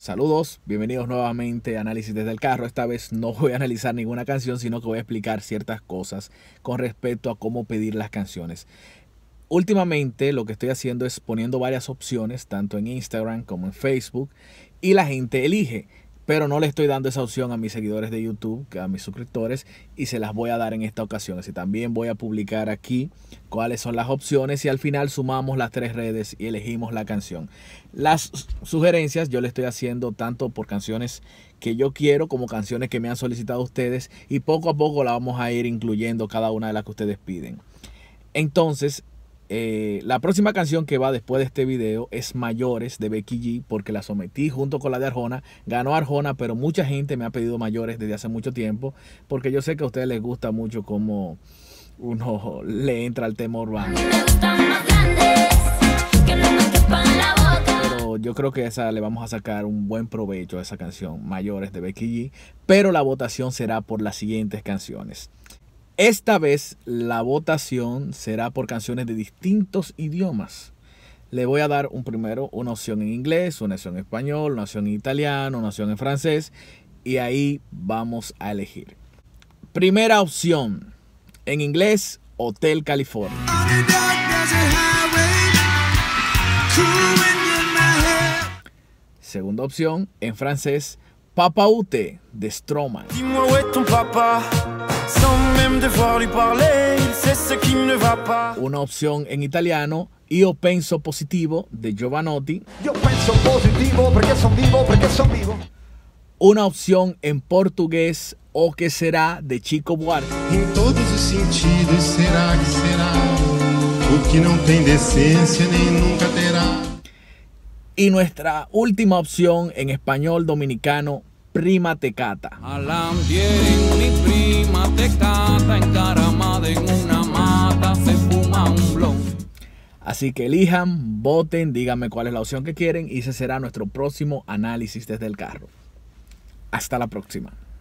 Saludos, bienvenidos nuevamente a Análisis desde el Carro. Esta vez no voy a analizar ninguna canción, sino que voy a explicar ciertas cosas con respecto a cómo pedir las canciones. Últimamente lo que estoy haciendo es poniendo varias opciones, tanto en Instagram como en Facebook, y la gente elige. Pero no le estoy dando esa opción a mis seguidores de YouTube, a mis suscriptores, y se las voy a dar en esta ocasión. Así también voy a publicar aquí cuáles son las opciones y al final sumamos las tres redes y elegimos la canción. Las sugerencias yo le estoy haciendo tanto por canciones que yo quiero como canciones que me han solicitado ustedes, y poco a poco la vamos a ir incluyendo cada una de las que ustedes piden. Entonces, la próxima canción que va después de este video es Mayores de Becky G, porque la sometí junto con la de Arjona. Ganó Arjona, pero mucha gente me ha pedido Mayores desde hace mucho tiempo, porque yo sé que a ustedes les gusta mucho cómo uno le entra al tema urbano. Pero yo creo que esa le vamos a sacar un buen provecho a esa canción, Mayores de Becky G, pero la votación será por las siguientes canciones. Esta vez la votación será por canciones de distintos idiomas. Le voy a dar primero una opción en inglés, una opción en español, una opción en italiano, una opción en francés, y ahí vamos a elegir. Primera opción en inglés, Hotel California. Segunda opción en francés, Papa Ute de Stromae. Una opción en italiano, Io penso positivo de Jovanotti. Io penso positivo perché son vivo. Una opción en portugués, O que será de Chico Buarque. Em todos os sentidos será que será, o que não tem decência nem nunca terá. Y nuestra última opción en español dominicano, Prima Te Cata. Mi prima te cata, encaramada en una mata, se fuma un blon. Así que elijan, voten, díganme cuál es la opción que quieren y ese será nuestro próximo análisis desde el carro. Hasta la próxima.